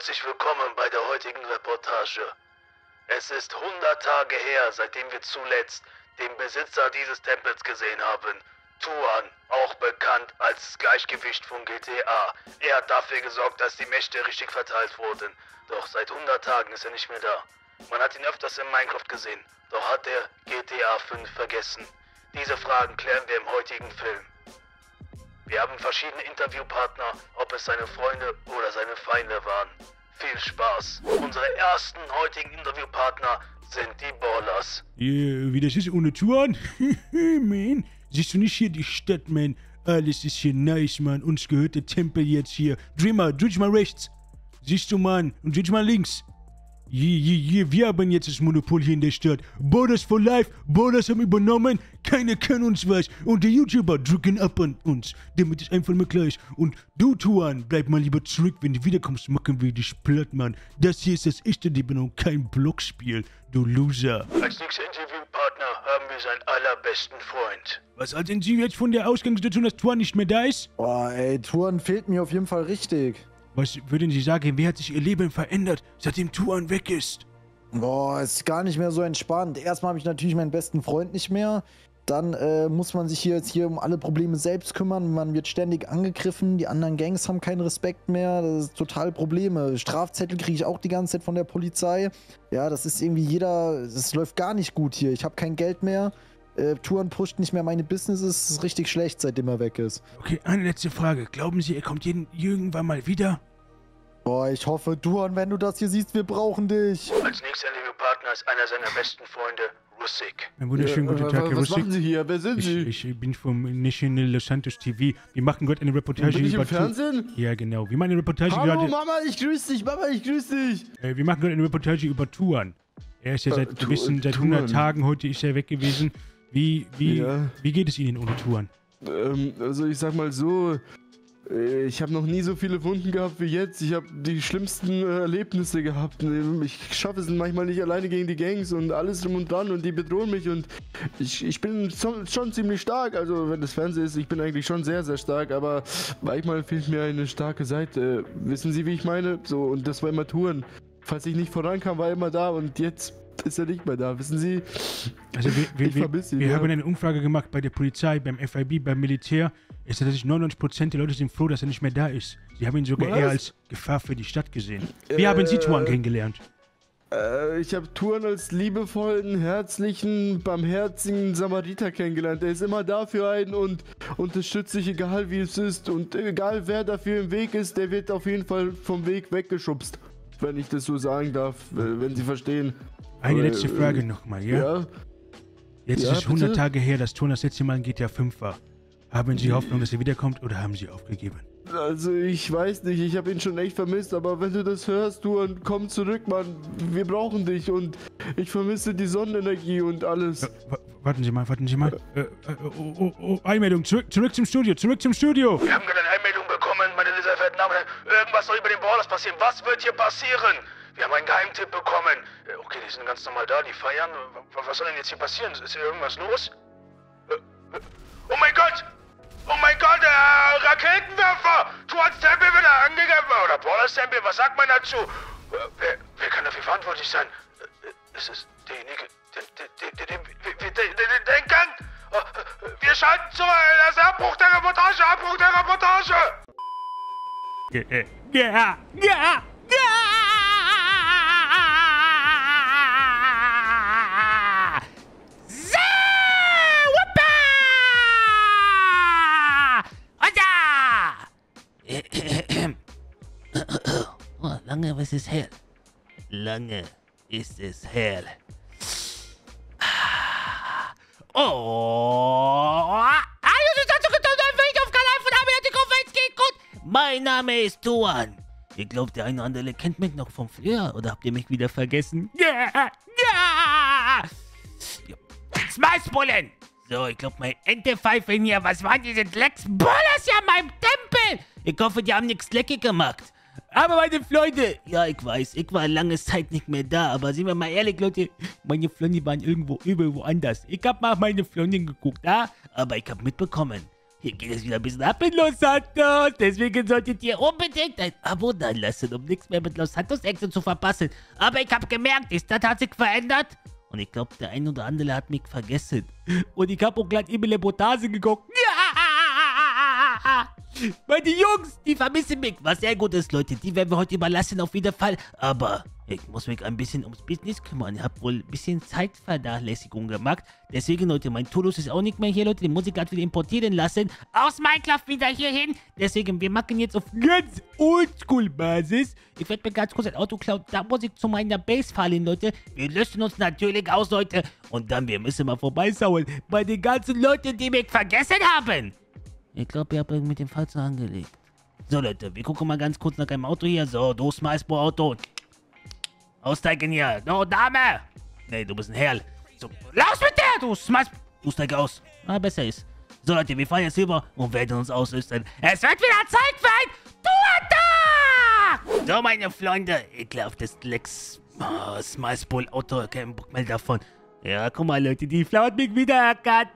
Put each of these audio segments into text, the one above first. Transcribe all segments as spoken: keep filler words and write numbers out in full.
herzlich willkommen bei der heutigen Reportage. Es ist hundert Tage her, seitdem wir zuletzt den Besitzer dieses Tempels gesehen haben. Tuan, auch bekannt als Gleichgewicht von G T A. Er hat dafür gesorgt, dass die Mächte richtig verteilt wurden. Doch seit hundert Tagen ist er nicht mehr da. Man hat ihn öfters in Minecraft gesehen, doch hat er G T A fünf vergessen. Diese Fragen klären wir im heutigen Film. Wir haben verschiedene Interviewpartner, ob es seine Freunde oder seine Feinde waren. Viel Spaß. Unsere ersten heutigen Interviewpartner sind die Ballers. Yeah, wie das ist ohne Tuan? Man, siehst du nicht hier die Stadt, man? Alles ist hier nice, man. Uns gehört der Tempel jetzt hier. Dreh mal, dreh mal rechts. Siehst du, Mann? Und dreh mal links. Je, je, je, wir haben jetzt das Monopol hier in der Stadt. Borders for life, Borders haben übernommen, keiner kann uns was. Und die YouTuber drücken ab an uns. Damit ist einfach mal gleich. Und du, Tuan, bleib mal lieber zurück, wenn du wiederkommst, machen wir dich platt, Mann. Das hier ist das echte Leben und kein Blockspiel, du Loser. Als nächster Interviewpartner haben wir seinen allerbesten Freund. Was halten Sie jetzt von der Ausgangssituation, dass Tuan nicht mehr da ist? Boah, ey, Tuan fehlt mir auf jeden Fall richtig. Was würden Sie sagen, wie hat sich Ihr Leben verändert, seitdem Tuan weg ist? Boah, ist gar nicht mehr so entspannt. Erstmal habe ich natürlich meinen besten Freund nicht mehr. Dann äh, muss man sich hier jetzt hier um alle Probleme selbst kümmern. Man wird ständig angegriffen. Die anderen Gangs haben keinen Respekt mehr. Das ist total Probleme. Strafzettel kriege ich auch die ganze Zeit von der Polizei. Ja, das ist irgendwie jeder... Das läuft gar nicht gut hier. Ich habe kein Geld mehr. Äh, Tuan pusht nicht mehr meine Businesses. Es ist richtig schlecht, seitdem er weg ist. Okay, eine letzte Frage. Glauben Sie, er kommt jeden, irgendwann mal wieder? Boah, ich hoffe, Tuan, wenn du das hier siehst, wir brauchen dich. Als nächster Interviewpartner ist einer seiner besten Freunde, Russik. Einen wunderschönen guten Tag, Herr Was Russik. machen Sie hier? Wer sind Sie? Ich, ich bin vom National Los Santos T V. Wir machen gerade eine Reportage Bin ich über... im Fernsehen? Tu- ja, genau. Wir machen eine Reportage Hallo gerade... Mama, ich grüße dich, Mama, ich grüße dich. Äh, wir machen gerade eine Reportage über Tuan. Er ist ja seit, Äh, äh, Tu- wissen, seit Tuan. hundert Tagen, heute ist er weg gewesen. Wie, wie, Ja. wie geht es Ihnen ohne Tuan? Ähm, also ich sag mal so, äh, ich habe noch nie so viele Wunden gehabt wie jetzt. Ich habe die schlimmsten äh, Erlebnisse gehabt. Ich schaffe es manchmal nicht alleine gegen die Gangs und alles drum und dran und die bedrohen mich und ich, ich bin schon, schon ziemlich stark. Also wenn das Fernsehen ist, ich bin eigentlich schon sehr, sehr stark, aber manchmal fehlt mir eine starke Seite. Wissen Sie, wie ich meine? So, und das war immer Touren. Falls ich nicht vorankam, war er immer da und jetzt ist er nicht mehr da, wissen Sie? Also wir, wir, Ich wir, vermisse ihn, wir ja. haben eine Umfrage gemacht bei der Polizei, beim F I B, beim Militär. Es ist tatsächlich neunundneunzig Prozent der Leute sind froh, dass er nicht mehr da ist. Sie haben ihn sogar Was? eher als Gefahr für die Stadt gesehen. Wie haben Sie Tuan kennengelernt? Äh, ich habe Touren als liebevollen, herzlichen, barmherzigen Samariter kennengelernt. Er ist immer da für einen und unterstützt sich, egal wie es ist. Und egal wer dafür im Weg ist, der wird auf jeden Fall vom Weg weggeschubst. Wenn ich das so sagen darf, äh, wenn Sie verstehen. Eine Aber, letzte äh, Frage nochmal, ja? Ja? Jetzt Ja, ist es hundert bitte? Tage her, dass Tuan das letzte Mal in G T A fünf war. Haben Sie Hoffnung, dass er wiederkommt oder haben Sie aufgegeben? Also ich weiß nicht, ich habe ihn schon echt vermisst, aber wenn du das hörst, Touren, komm zurück, Mann. Wir brauchen dich und ich vermisse die Sonnenenergie und alles. Äh, wa- warten Sie mal, warten Sie mal. Äh, äh, oh, oh, oh, Einmeldung, zurück, zurück zum Studio, zurück zum Studio. Wir haben gerade eine Einmeldung bekommen, meine sehr verehrten Damen und Herren. Irgendwas soll über den Ballers passieren. Was wird hier passieren? Wir haben einen Geheimtipp bekommen. Äh, Okay, die sind ganz normal da, die feiern. W- Was soll denn jetzt hier passieren? Ist hier irgendwas los? Äh, äh, Oh mein Gott! Oh mein Gott, äh, Raketenwerfer! Tuans Tempel wird angegriffen! Oder Ballers Tempel, was sagt man dazu? Äh, Wer, wer kann dafür verantwortlich sein? Äh, äh, Ist es derjenige, der, der, der, der, der, der, der, der, der Gang? Äh, äh, Wir schalten zu, äh, das ist Abbruch der Reportage, Abbruch der Reportage! Ja, äh, ja, ja, ja! So, wuppa! Oda! Oh, lange ist es her. Lange ist es her. Oh! Mein Name ist Tuan. Ihr glaubt, der eine oder andere kennt mich noch vom früher oder habt ihr mich wieder vergessen? Ja, ja! Smaßbullen! So, ich glaube, mein Entepfeifen hier, was waren diese Drecksbullers hier an meinem Tempel? Ich hoffe, die haben nichts lecker gemacht. Aber meine Freunde, ja, ich weiß, ich war lange Zeit nicht mehr da, aber sind wir mal ehrlich, Leute, meine Freunde waren irgendwo, überall woanders. Ich hab mal auf meine Freundin geguckt, ja, aber ich hab mitbekommen, Hier geht es wieder ein bisschen ab mit Los Santos. Deswegen solltet ihr unbedingt ein Abo da lassen, um nichts mehr mit Los Santos Action zu verpassen. Aber ich habe gemerkt, die Stadt hat sich verändert. Und ich glaube, der ein oder andere hat mich vergessen. Und ich habe auch gleich eben Reportage geguckt. Ja! Meine Jungs, die vermissen mich. Was sehr gut ist, Leute. Die werden wir heute überlassen, auf jeden Fall. Aber ich muss mich ein bisschen ums Business kümmern. Ich habe wohl ein bisschen Zeitvernachlässigung gemacht. Deswegen, Leute, mein Toulouse ist auch nicht mehr hier, Leute. Den muss ich gerade wieder importieren lassen. Aus Minecraft wieder hierhin. Deswegen, wir machen jetzt auf ganz Oldschool-Basis. Ich werde mir ganz kurz ein Auto klauen. Da muss ich zu meiner Base fahren, Leute. Wir löschen uns natürlich aus, Leute. Und dann, wir müssen mal vorbeischauen bei den ganzen Leuten, die mich vergessen haben. Ich glaube, ihr habt mit dem Falschen angelegt. So, Leute, wir gucken mal ganz kurz nach einem Auto hier. So, du Smilespor-Auto. Aussteigen hier. No, Dame. Nee, du bist ein Herr. So, raus mit der, du Smilespor. Du steig aus. Ah, besser ist. So, Leute, wir fahren jetzt rüber und werden uns auslösen. Es wird wieder Zeit für ein Tour-Attack! So, meine Freunde, ich glaube, das Lex oh, Smilespor-Auto, kein Bock mehr davon. Ja, guck mal, Leute, die Frau hat mich wieder erkannt.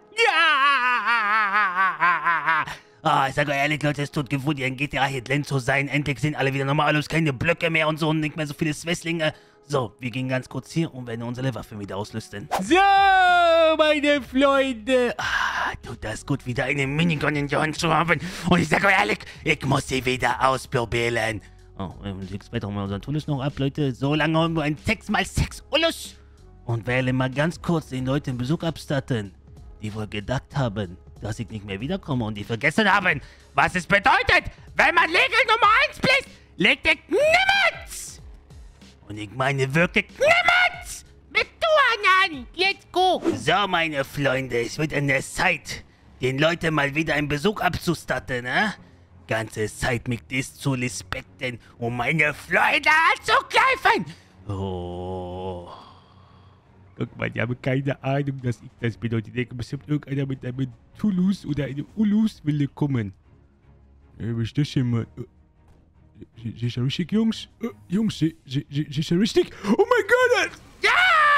Ja! Ah, ich sage euch ehrlich, Leute, es tut gut, hier in G T A hier drin zu sein. Endlich sind alle wieder normal, alles keine Blöcke mehr und so und nicht mehr so viele Swesslinge. So, wir gehen ganz kurz hier und werden unsere Waffen wieder auslüsten. So, meine Freunde. Ah, tut das gut, wieder eine Minigun in die Hand zu haben. Und ich sage euch ehrlich, ich muss sie wieder ausprobieren. Oh, jetzt weiter wir unseren Tunnel noch ab, Leute. So lange haben wir ein sechs mal sechs Ullus. Und werde mal ganz kurz den Leuten Besuch abstatten, die wohl gedacht haben, dass ich nicht mehr wiederkomme und die vergessen haben, was es bedeutet, wenn man Regel Nummer eins bläst, legt ich niemals! Und ich meine wirklich niemals! Mit Tuan an! Let's go! So, meine Freunde, es wird an der Zeit, den Leuten mal wieder einen Besuch abzustatten, ne? Ganze Zeit mit dies zu respekten, um meine Freunde anzugreifen! Oh... Guck mal, die haben keine Ahnung, dass ich das bin. Und die denken bestimmt, irgendeiner mit einem Toulouse oder einem Ulus will kommen. Äh, was ist das denn, Mann? Sie, sie ist ja richtig, Jungs? Äh, Jungs, sie, sie, sie, sie ist ja richtig. Oh mein Gott! Ja!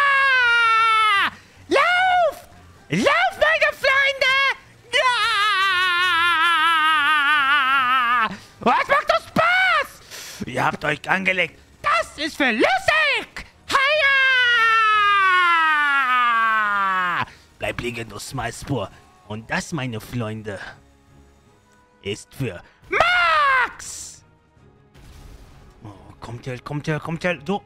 Lauf! Lauf, meine Freunde! Ja! Was macht das Spaß? Ihr habt euch angelegt. Das ist für lustig! Bleib liegen, du Smilespor. Und das, meine Freunde, ist für Max! Oh, kommt her, kommt her, kommt her, du.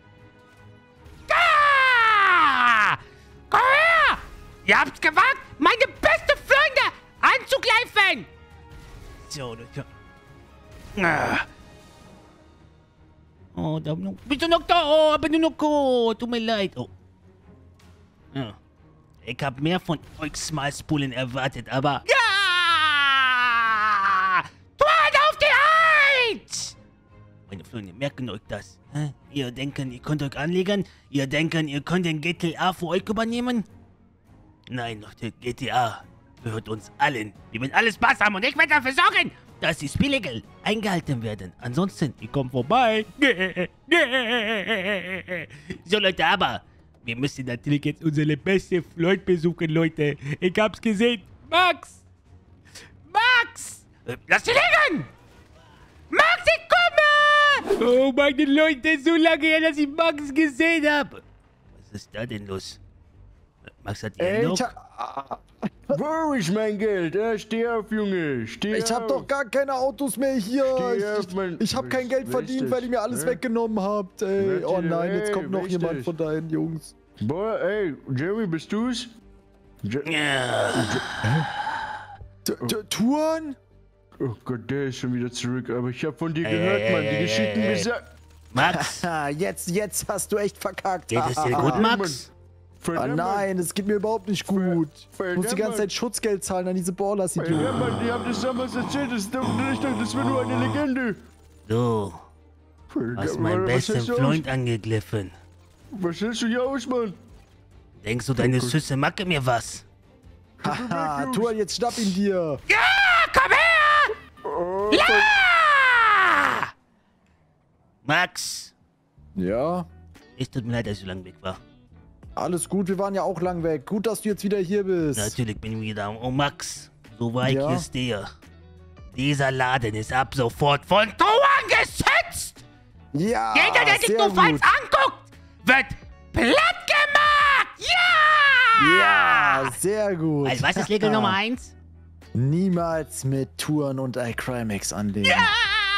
Ah! Komm her! Ihr habt's gewagt, meine beste Freunde anzugreifen! So, Leute. Ah. Oh, da bist du noch da? Oh, bin du noch gut? Tut mir leid. Oh. Ja. Ich habe mehr von euch Smilespolen erwartet, aber... Ja! Tor auf die Eins! Meine Freunde, merken euch das. Hä? Ihr denken, ihr könnt euch anlegen? Ihr denken, ihr könnt den G T A für euch übernehmen? Nein, Leute, G T A gehört uns allen. Wir wollen alles Spaß haben und ich werde dafür sorgen, dass die Spielregeln eingehalten werden. Ansonsten, ihr kommt vorbei. So, Leute, aber... wir müssen natürlich jetzt unsere beste Freund besuchen, Leute. Ich hab's gesehen. Max! Max! Äh, lass sie liegen! Max, ich komme! Oh, meine Leute, so lange her, dass ich Max gesehen habe. Was ist da denn los? Max hat ihr noch... Wo ist mein Geld? Ja, steh auf, Junge. Steh Ich auf. hab doch gar keine Autos mehr hier. Steh auf, Ich, mein- ich hab kein Geld Wer verdient, ist weil das? ihr mir alles Hä? weggenommen habt. Ey. Wer Oh ist das? nein, jetzt Ey, kommt wer noch ist jemand das? von deinen Jungs. Boah, ey, Jerry, bist du's? Je Ja. T- t- Touren? oh Gott, der ist schon wieder zurück. Aber ich hab von dir Ey, gehört, ey, Mann. Die ey, Geschichten ey, ey. gesagt. Max, Ha, jetzt, jetzt hast du echt verkackt. geht es dir gut, Max? Ah, Verdammt, Mann. nein, es geht mir überhaupt nicht gut. Ich muss die verdammt, ganze Zeit Schutzgeld zahlen an diese Ballers, Ja, Idioten. Mann, die haben das damals erzählt. Das, das, das war nur eine Legende. Du hast meinen Was besten hältst du aus? Freund angegriffen. Was hältst du hier aus, Mann? Denkst du, deine Süße macke mir was? Haha, Touren, jetzt schnapp ihn dir. Ja, komm her! Oh, Ja! Max, Ja, es tut mir leid, dass ich so lange weg war. alles gut, wir waren ja auch lang weg. Gut, dass du jetzt wieder hier bist. Natürlich bin ich wieder da. Oh, Max, so war ich Ja. hier stehe. Dieser Laden ist ab sofort von Tuan geschützt! Ja, Jeder, der sich sehr nur falsch gut. anguckt, wird platt gemacht! Ja! Ja, sehr gut. Also, was ist Regel Nummer eins? Niemals mit Touren und iCrimex anlegen. Ja!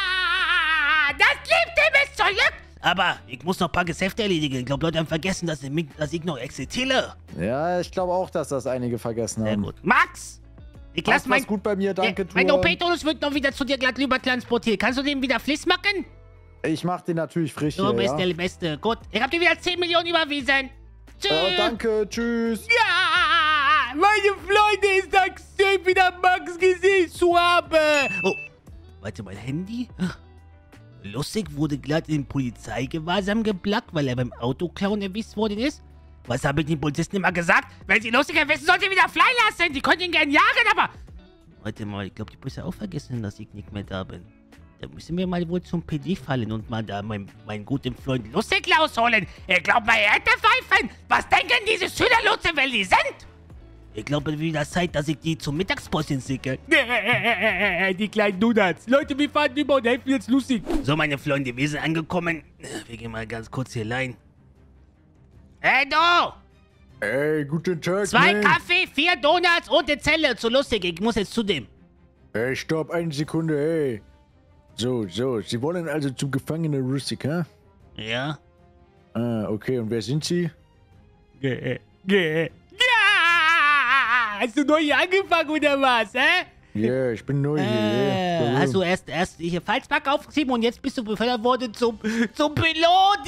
Das liebt ihr bis zurück! Aber ich muss noch ein paar Geschäfte erledigen. Ich glaube, Leute haben vergessen, dass ich, dass ich noch existiere. Ja, ich glaube auch, dass das einige vergessen Sehr haben. gut. Max! Ich lass Passt mein... was gut bei mir, danke, Ja, mein Touren. O P-Tonus wird noch wieder zu dir glatt rüber transportiert. Kannst du den wieder Fliss machen? Ich mach den natürlich frisch Du hier, bist ja? der Beste. Gut, ich hab dir wieder zehn Millionen überwiesen. Tschüss. Ja, danke, tschüss. Ja, meine Freunde, ist das schön, wieder Max gesehen zu haben. Oh, warte, mein Handy? Lustig wurde glatt in Polizeigewahrsam geblackt, weil er beim Autoklauen erwischt worden ist. Was habe ich den Polizisten immer gesagt? Wenn sie Lustig erwischen, sollt ihr wieder fly lassen. Die können ihn gern jagen, aber... Warte mal, ich glaube, die Polizei auch vergessen, dass ich nicht mehr da bin. Da müssen wir mal wohl zum P D fallen und mal da meinen, meinen guten Freund Lustig rausholen. Ich glaube, bei Erdpfeifen. Was denken diese Schülerlotse, wer die sind? Ich glaube, wieder Zeit, dass ich die zum Mittagspäuschen schicke. Die kleinen Donuts. Leute, wir fahren über und helfen jetzt lustig. So, meine Freunde, wir sind angekommen. Wir gehen mal ganz kurz hier rein. Hey, du! Ey, guten Tag, Zwei man. Kaffee, vier Donuts und eine Zelle. Zu lustig, ich muss jetzt zu dem. Ey, stopp, eine Sekunde, ey. So, so, Sie wollen also zum Gefangenen Rustic, hä? Ja? Ah, okay, und wer sind Sie? Geh, geh. Ja! Hast du neu hier angefangen oder was, hä? Ja, ich bin neu hier. Äh, ja. hast du erst, erst hier Falschpark aufgeschrieben und jetzt bist du befördert worden zum, zum Pilot.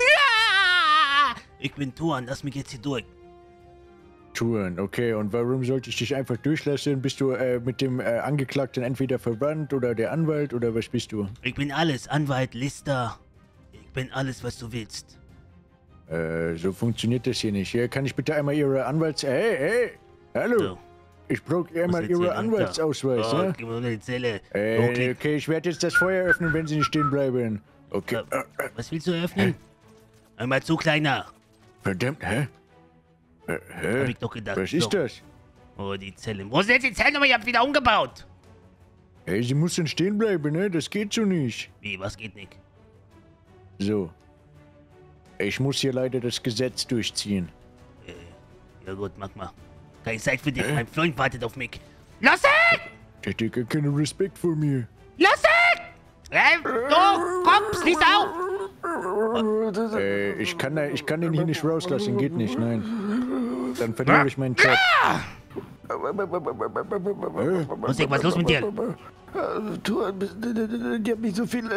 Ja! Ich bin Tuan, lass mich jetzt hier durch. Touren, okay, und warum sollte ich dich einfach durchlassen? Bist du äh, mit dem äh, Angeklagten entweder verwandt oder der Anwalt oder was bist du? Ich bin alles, Anwalt, Lister. Ich bin alles, was du willst. Äh, so funktioniert das hier nicht. Ja, kann ich bitte einmal Ihre Anwalts... Hey, hey, hallo. So. Ich brauche einmal Muss jetzt Ihre hier runter. Anwaltsausweis, Oh, ja? gib mir eine Zelle. Äh, Okay. okay, ich werde jetzt das Feuer öffnen, wenn Sie nicht stehen bleiben. Okay. Äh, Äh, äh, Was willst du öffnen? Einmal zu, Kleiner. verdammt, hä? Äh, Hab hä? ich doch gedacht. Was So. ist das? Oh, die Zelle. Wo ist jetzt die Zelle? Ich hab wieder umgebaut. Hey, Sie müssen stehen bleiben, ne? Das geht so nicht. Wie, was geht nicht? So. Ich muss hier leider das Gesetz durchziehen. Äh, ja gut, mach mal. Keine Zeit für dich. Mein Freund wartet auf mich. Lustig! Der hat ja gar keinen Respekt vor mir. Lustig! Äh, du, komm, schließ auf! Äh, ich kann, da- ich kann den hier nicht rauslassen, geht nicht, nein. Dann verliere ich meinen Job. Lustig, was ist los mit dir? Touren, die haben mich so viel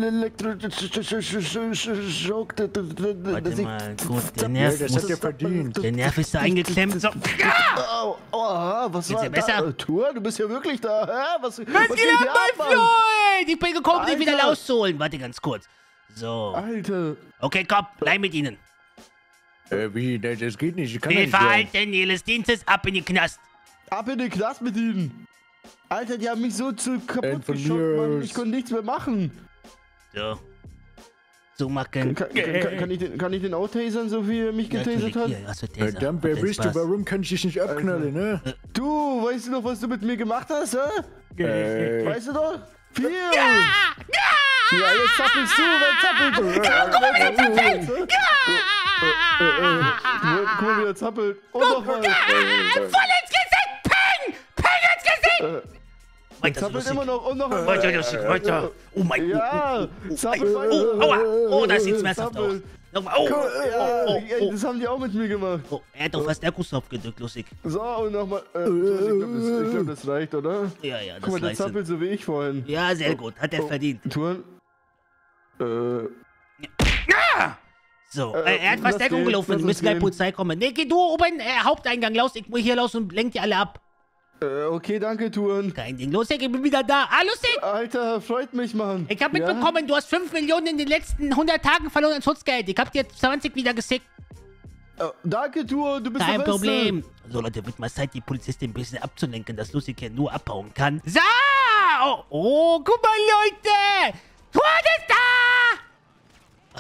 elektroschockt, dass Warte ich... mal, gut, der Ja, Nerv das muss... hat er verdient. Der Nerv ist da eingeklemmt. So. Au, oh, was Geht's war dir besser? da? Touren, du bist ja wirklich da. Hä? Was, was, Was geht geht ab, hier mein Mann? Freund? Ich bin gekommen, dich wieder Alter. rauszuholen. Warte ganz kurz. So. Alter. Okay, komm, bleib mit ihnen. Äh, wie? Das, das geht nicht, ich kann ja nicht. Fehlverhalten ihres Dienstes, ab in den Knast. Ab in den Knast mit ihnen. Alter, die haben mich so zu Äh, kaputt von geschockt, mir Mann. aus. Ich konnte nichts mehr machen. So. So machen. Kann, kann, kann, kann, ich den, kann ich den auch tasern, so wie er mich Natürlich, getasert hat? hier, hast du Taser. Verdammt, wer Hab den bist du? Spaß. Warum kann ich dich nicht abknallen, ne? Du, weißt du noch, was du mit mir gemacht hast, hä? Äh, Weißt du doch? Viel! Ja! Ja! Ja, jetzt zappelst du, wer zappelt? Ja, guck mal, wie er zappelt! Guck mal, wie er zappelt. Und nochmal. Voll ins Gesicht! Peng! Peng ins Gesicht! Er Weiter, zappelt lustig. immer noch und noch einmal. Weiter, lustig, weiter. Oh mein Gott. Ja, zappelt Oh, weiter. oh, aua. Oh, das sieht schmerzhaft aus. Zappelt. Nochmal. Oh, Ja, oh, oh, oh. das haben die auch mit mir gemacht. Oh, er hat doch fast der Kussknopf gedrückt, lustig. So, und nochmal. Äh, ich glaube, das, ich glaub, das reicht, oder? Ja, ja, Guck mal, das der reicht. zappelt so wie ich vorhin. Ja, sehr gut. Hat er verdient. Touren. Äh, So, Äh, äh, er hat lass fast Deckung gehen, gelaufen. lass Wir uns müssen gleich gehen. Polizei kommen. Nee, geh du oben, äh, Haupteingang raus. Ich muss hier raus und lenk die alle ab. äh, okay, danke, Touren. Kein Ding. Lustig, ich bin wieder da. Ah, lustig! Alter, freut mich, Mann. Ich hab mitbekommen, du hast fünf Millionen in den letzten hundert Tagen verloren an Schutzgeld. Ich hab dir zwanzig wieder gesickt. Ja? Äh, danke, Touren, du bist Kein der Beste. Problem. So, Leute, wird mal Zeit, die Polizistin ein bisschen abzulenken, dass Lustig hier nur abhauen kann. So! Oh, oh, guck mal, Leute! Tuan ist da!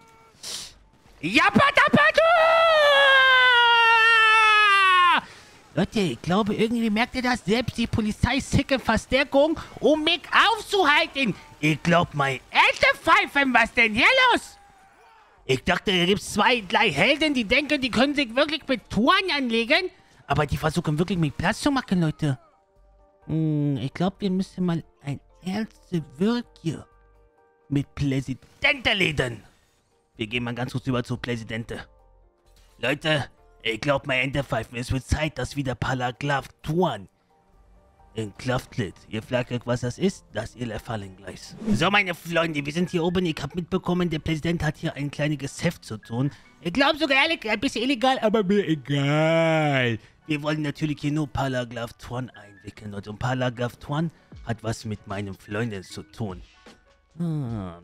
Jappa, tappa, du! Leute, ich glaube, irgendwie merkt ihr das? Selbst die Polizei sicke Verstärkung, um mich aufzuhalten. Ich glaub, mein Ente pfeifen, was denn hier los? Ich dachte, hier gibt's zwei, drei Helden, die denken, die können sich wirklich mit Touren anlegen. Aber die versuchen wirklich, mit Platz zu machen, Leute. Hm, ich glaube, wir müssen mal ein erstes Wörtchen mit Präsident reden. Wir gehen mal ganz kurz über zu Präsident. Leute, ich glaube, mein Ente pfeifen, es wird Zeit, dass wieder Paragraph Touren in Kraft tritt. Ihr fragt euch, was das ist? Das ihr erfahren gleich. So, meine Freunde, wir sind hier oben. Ich habe mitbekommen, der Präsident hat hier ein kleines Geschäft zu tun. Ich glaube sogar ehrlich, ein bisschen illegal, aber mir egal. Wir wollen natürlich hier nur Paragraph Touren einwickeln. Und Paragraph Touren hat was mit meinen Freunden zu tun. Ah,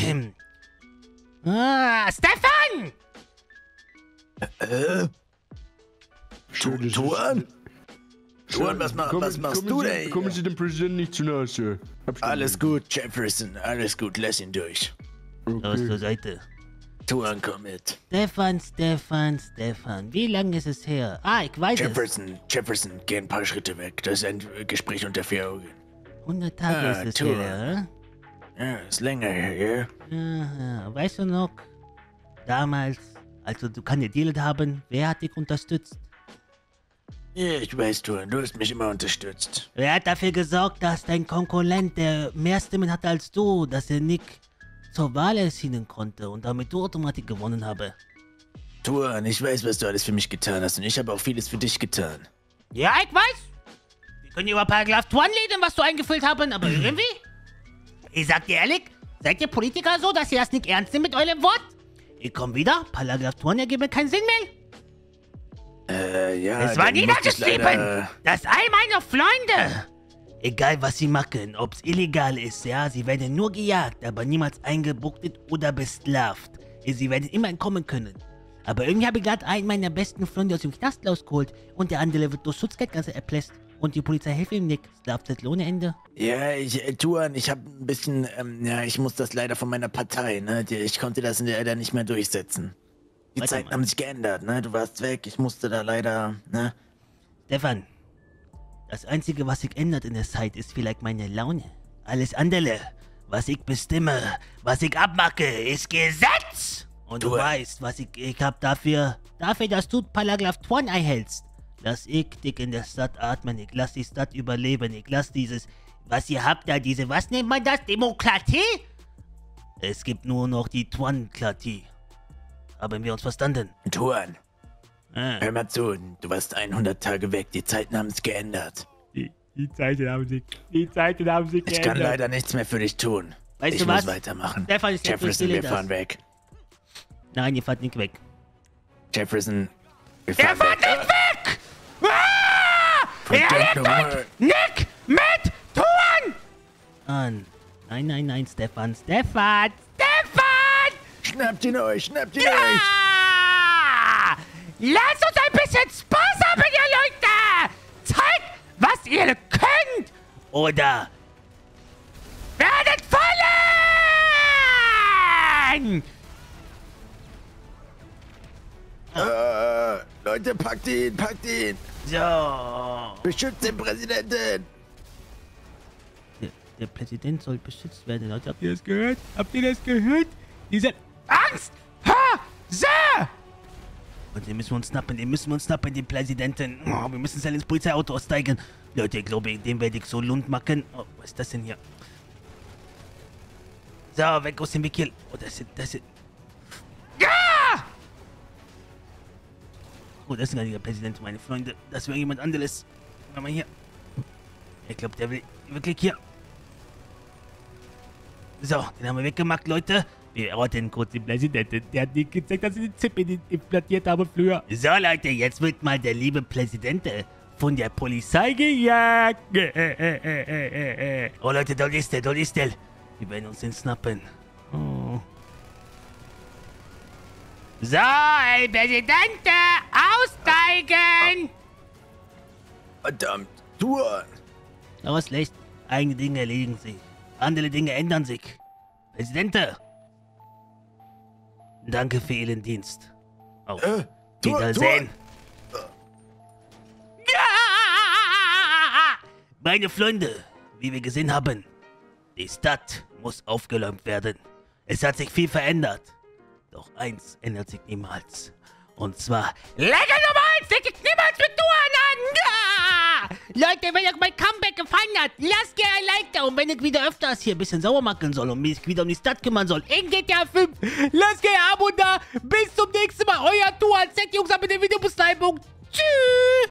ah Stefan! Äh? Schön, Touren? Touren, was, ma was machst du denn hier? Kommen Sie dem Präsidenten nicht zu nahe, Sir. Alles gut, Jefferson, alles gut, lass ihn durch. Aus der Seite. Touren, komm mit. Stefan, Stefan, Stefan. Wie lange ist es her? Ah, ich weiß Jefferson, es. Jefferson, geh ein paar Schritte weg. Das ist ein Gespräch unter vier Augen. hundert Tage Ah, ist es Touren. her, Ja, ist länger her, ja? ja? Ja, weißt du noch, damals, als du kandidiert haben, wer hat dich unterstützt? Ja, ich weiß, Touren, du hast mich immer unterstützt. Wer hat dafür gesorgt, dass dein Konkurrent, der mehr Stimmen hatte als du, dass er nicht zur Wahl erscheinen konnte und damit du automatisch gewonnen habe? Touren, ich weiß, was du alles für mich getan hast und ich habe auch vieles für dich getan. Ja, ich weiß. Wir können über Paragraph Touren reden, was du eingefüllt haben, aber irgendwie... Ich sag dir ehrlich, seid ihr Politiker so, dass ihr das nicht ernst nehmt mit eurem Wort? Ich komm wieder, Paragraph Touren ergeben keinen Sinn mehr. Äh, ja, Es war dann musste ich niedergeschrieben! leider- Das all meine Freunde! Egal was sie machen, ob's illegal ist, ja, sie werden nur gejagt, aber niemals eingebuchtet oder bestraft. Sie werden immer entkommen können. Aber irgendwie habe ich gerade einen meiner besten Freunde aus dem Knast rausgeholt und der andere wird durch Schutzgeldgasse erpresst. Und die Polizei hilft ihm nicht. Strafzettel ohne Ende. Ja, ich, äh, Touren, ich habe ein bisschen, ähm, ja, ich muss das leider von meiner Partei, ne? Die, ich konnte das leider nicht mehr durchsetzen. Die Warte Zeiten mal. haben sich geändert, ne? Du warst weg, ich musste da leider, ne? Stefan, das Einzige, was sich ändert in der Zeit, ist vielleicht meine Laune. Alles andere, was ich bestimme, was ich abmache, ist Gesetz! Und du Du- weißt, was ich, ich hab dafür, dafür, dass du Paragraph Touren einhältst. Lass ich dich in der Stadt atmen, ich lass die Stadt überleben, ich lass dieses, was ihr habt da, diese, was nennt man das, Demokratie? Es gibt nur noch die Tourenklatie. Haben wir uns verstanden? Touren, Ah. hör mal zu, du warst hundert Tage weg, die Zeiten haben sich geändert. Die, die Zeiten haben sich, die Zeiten haben sich Ich kann leider nichts mehr für dich tun. Weißt ich du muss was? weitermachen. Stefan, ich Jefferson, erzähle wir das. fahren weg. Nein, ihr fahrt nicht weg. Jefferson, wir Er fahren fährt weg. nicht weg! Ah! Er Verdammt lebt nochmal. nicht mit Touren! An. Nein, nein, nein, Stefan, Stefan, Stefan! Schnappt ihn euch, schnappt ihn euch! Ja! Lasst uns ein bisschen Spaß haben, ihr Leute! Zeigt, was ihr könnt! Oder werdet fallen! Äh, Leute, packt ihn, packt ihn! So. Beschützt den Präsidenten! Der, der Präsident soll beschützt werden, Leute. Habt ihr das gehört? Habt ihr das gehört? Dieser Angst! Ha! Sir! Und den müssen wir uns schnappen, den müssen wir uns schnappen, den Präsidenten. Oh, wir müssen schnell ins Polizeiauto aussteigen. Leute, ich glaube, den werde ich so Lund machen. Oh, was ist das denn hier? So, weg aus dem Weg hier. Oh, das ist, das ist... Ja! Oh, das ist gar nicht der Präsident, meine Freunde. Das wäre jemand anderes. Warte mal hier. Ich glaube, der will wirklich hier. So, den haben wir weggemacht, Leute. Wir orten kurz den Präsidenten. Der hat nicht gezeigt, dass sie die Zippe implantiert haben früher. So, Leute, jetzt wird mal der liebe Präsident von der Polizei gejagt. Oh, Leute, dort ist er, dort ist er. Wir werden uns den snappen. Oh. So, ey, Präsident, aussteigen! Verdammt, Touren! Aber schlecht. Eigene Dinge erledigen sich. Andere Dinge ändern sich. Präsident! Danke für Ihren Dienst. Auf Äh, Touren, Wiedersehen. Ja! Meine Freunde, wie wir gesehen haben, die Stadt muss aufgeräumt werden. Es hat sich viel verändert. Doch eins ändert sich niemals. Und zwar, Legende Nummer eins, leg ich niemals mit Tuan an! Ja! Leute, wenn euch mein Comeback gefallen hat, lasst gerne ein Like da. Und wenn ich wieder öfters hier ein bisschen sauer machen soll und mich wieder um die Stadt kümmern soll, in G T A fünf, lasst gerne ein Abo da. Bis zum nächsten Mal, euer Tuan. Set Jungs, ab in der Videobeschreibung. Tschüss!